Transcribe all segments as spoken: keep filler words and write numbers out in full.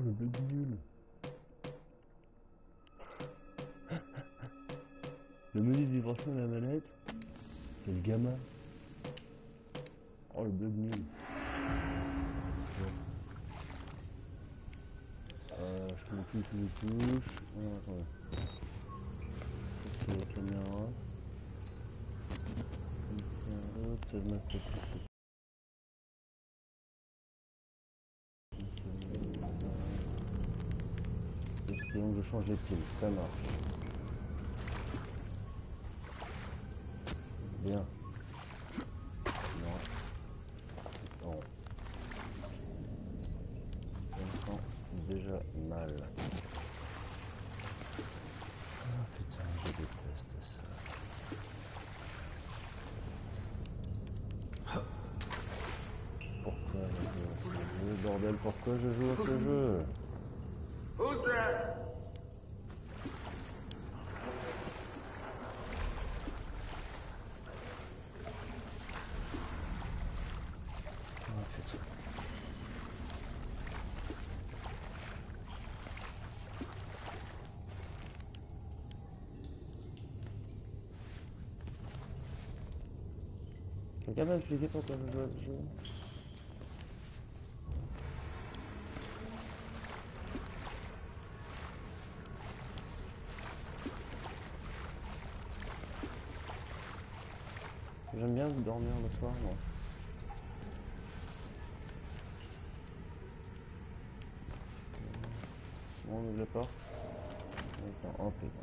le bug nul. Le menu de vibration de la manette, c'est le gamma. Oh le bug nul. Euh, je connais plus tous les touches. Oh, attendez. Ça c'est la caméra. Comme ça, hop, ça je m'appelle plus. Et donc je change les piles, ça marche. Bien. Non. Non. Je me sens déjà mal. Ah putain, je déteste ça. Pourquoi je joue à ce jeu, bordel, pourquoi je joue à ce jeu? Who's there? Quelqu'un m'a expliqué pourquoi je joue à ce jeu? J'aime bien dormir le soir, moi. Bon, on ouvre la porte. Attends, hop, les gars.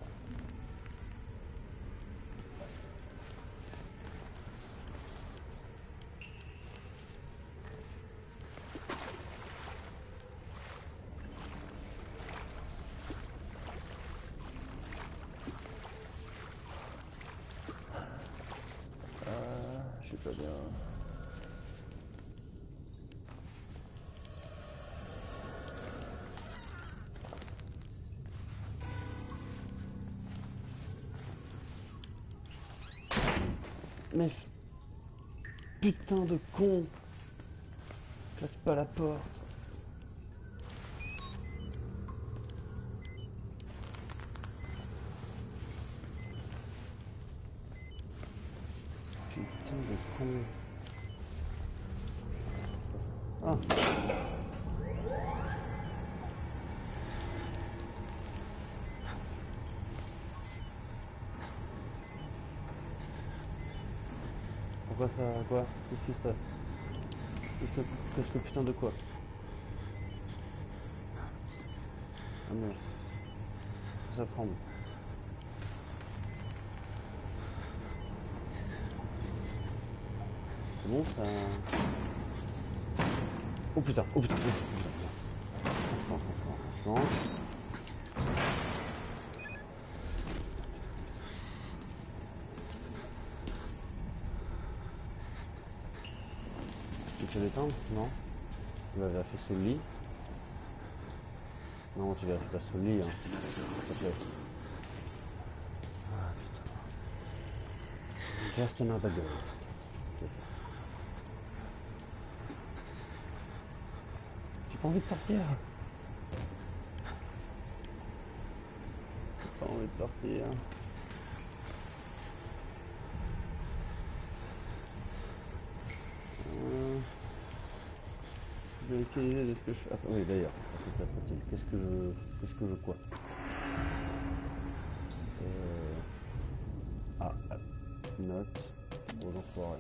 Ah, je suis pas bien. Mais putain de con, claque pas la porte. Putain de con. Ah. Pourquoi ça... quoi? Qu'est-ce qui se passe? Qu'est-ce que... Qu'est-ce que putain de quoi? Ah merde. Ça tremble. C'est bon ça... Oh putain, oh putain, oh putain, oh putain. Franchement, franchement, franchement. Tu peux l'éteindre? Non. Tu vas vérifier sous le lit. Non, tu vérifies pas sous le lit, hein. S'il te plaît. Ah putain. Just another ghost. C'est ça. J'ai pas envie de sortir. J'ai pas envie de sortir. Euh... Je vais utiliser de ce que je fais. Attends, oui d'ailleurs, qu'est-ce que je. Qu'est-ce que je quoi euh... Ah, ah, note aux enfoirés.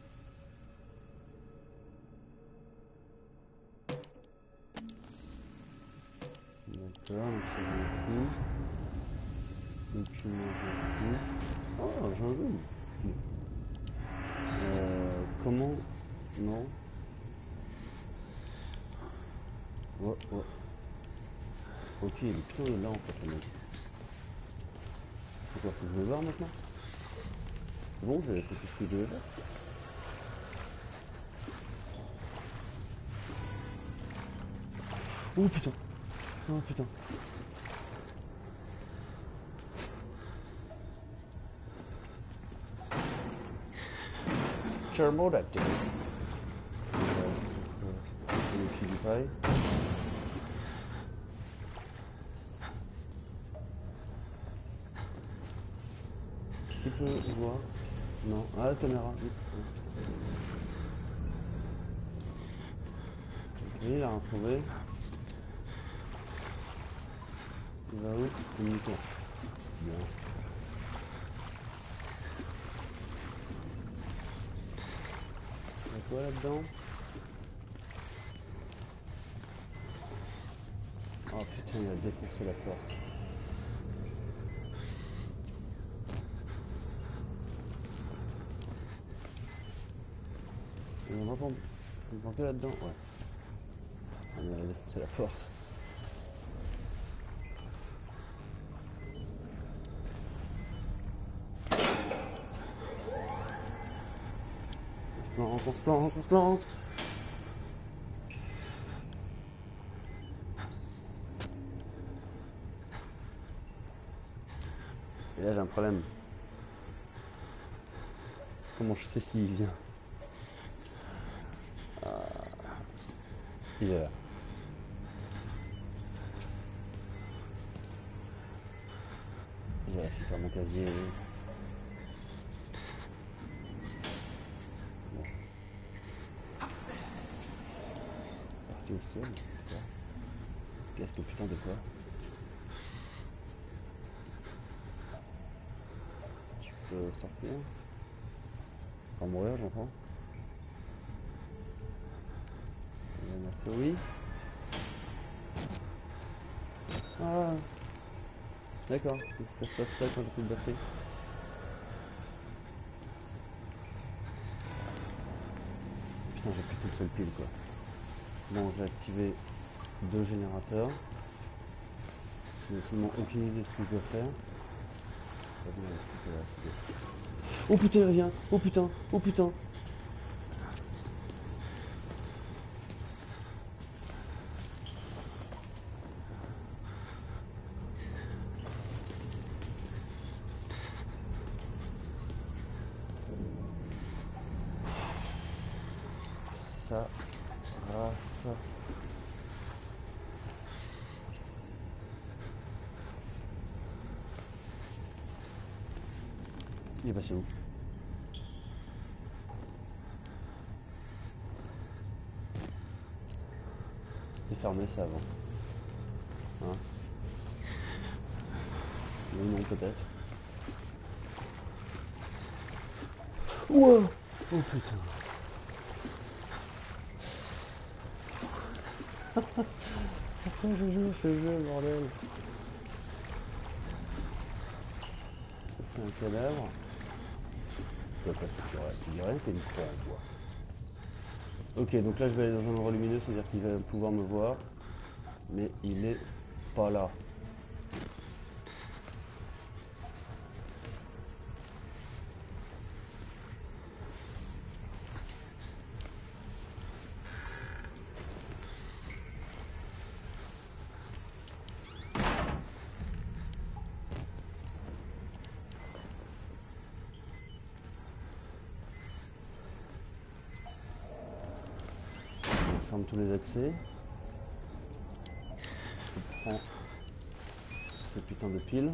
D'accord, donc ça vaut tout. Document tout. Oh, j'ai un jeu. Euh, comment. Non. Ouais, ouais. Ok, il est plutôt là en fait, le mec. C'est quoi, faut que je me barre maintenant? C'est bon, j'ai fait tout ce que je devais faire. Oh putain. Oh putain. Share mode active. Le PewDiePie. qu'il peut voir? Non. Ah, la caméra, vite. Ok, il a retrouvé. Il va où? Communiquer. Bien. Il y a quoi là-dedans? Oh putain, il a défoncé la porte. On va prendre que là-dedans? Ouais. Ah, mais il a défoncé la porte. On se plante, on se plante. Et là j'ai un problème. Comment je sais s'il vient? Ah. Il est là. J'ai réussi à faire mon casier. Bon. Parti au ciel. Qu'est-ce que putain de quoi? Tu peux sortir sans mourir, j'entends. Il y en a que oui. Ah, d'accord, ça se passe ça quand j'ai plus de batterie. Putain, j'ai plus qu'une seule pile quoi. Bon, j'ai activé deux générateurs. Je n'ai absolument aucune idée de ce que je dois faire. Oh putain, il revient! Oh putain! Oh putain! Ça, ça. Il est passé où? C'était fermé ça avant. Hein? Oui, non, peut-être. Wow! Oh putain! Pourquoi je joue à ce jeu, bordel? C'est un cadavre. Je dois pas figurer, c'est une croix en bois. Ok, donc là je vais aller dans un endroit lumineux, c'est-à-dire qu'il va pouvoir me voir. Mais il est pas là. Je ferme tous les accès. Je prends ces putains de piles.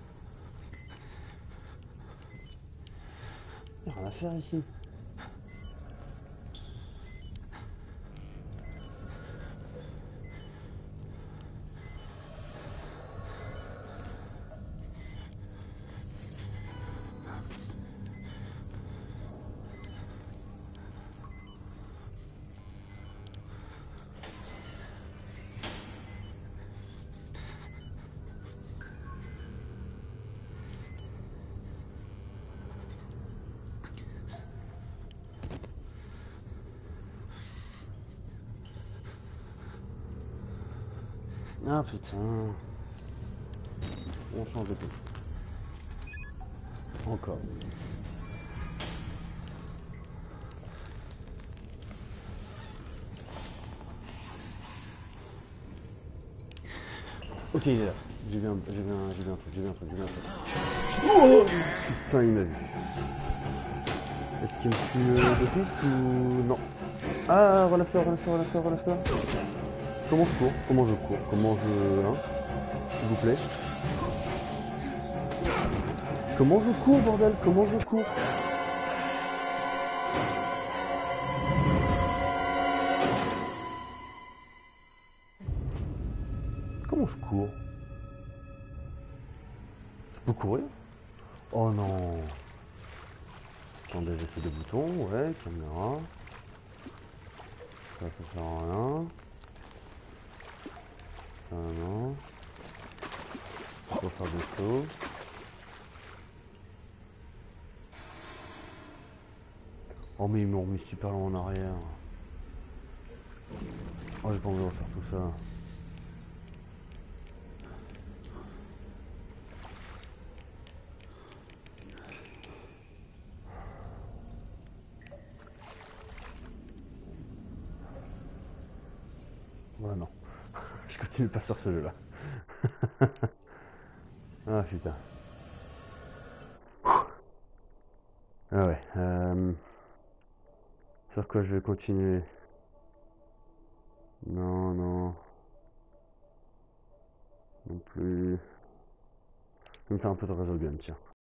Il n'y a rien à faire ici. Ah putain. On change de tout. Encore. Ok, il est là. J'ai vu un, j'ai vu un, j'ai vu un truc, j'ai vu un truc, j'ai vu un truc. Oh putain, il m'a vu. Est-ce qu'il me tue euh, de fils ou non? Ah, relâche-toi, relâche-toi, relâche-toi, relâche-toi. Comment je cours? Comment je cours? Comment je... Hein? S'il vous plaît. Comment je cours, bordel? Comment je cours? Comment je cours? Je peux courir? Oh non. Attendez, j'essaie de boutons, ouais, caméra. Ça, ça sert à rien. Ça, non. Pour faire des sauts. Oh mais ils m'ont remis super loin en arrière. Oh j'ai pas envie de refaire tout ça. Ouais non. Je continue pas sur ce jeu là. Ah putain. Ah ouais. Euh... Sur quoi je vais continuer? Non, non. Non plus. Je vais me faire un peu de réseau game, tiens.